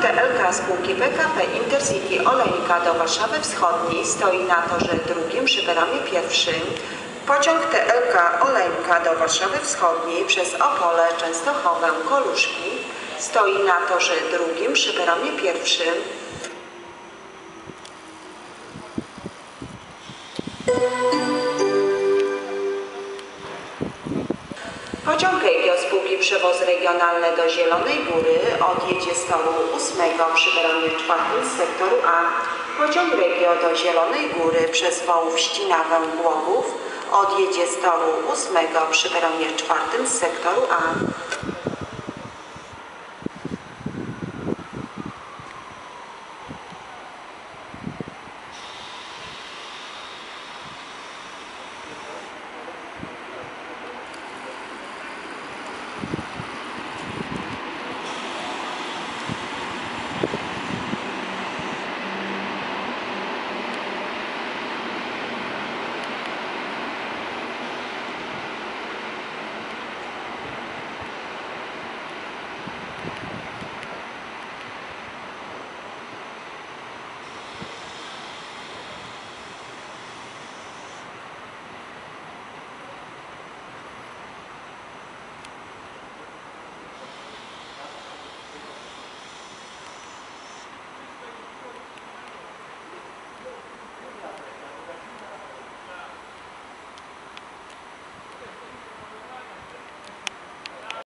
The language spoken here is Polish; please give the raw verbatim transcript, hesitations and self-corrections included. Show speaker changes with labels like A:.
A: T L K spółki P K P Intercity Olejnika do Warszawy Wschodniej stoi na torze drugim przy peronie pierwszym. Pociąg T L K Olejnika do Warszawy Wschodniej przez Opole, Częstochowę, Koluszki stoi na torze drugim przy peronie pierwszym. Pociąg Regio spółki Przewozy Regionalne do Zielonej Góry odjedzie z toru ósmego przy peronie czwartym z sektoru A. Pociąg Regio do Zielonej Góry przez Wołów, Ścinawę, Głogów odjedzie z toru ósmego przy peronie czwartym z sektoru A.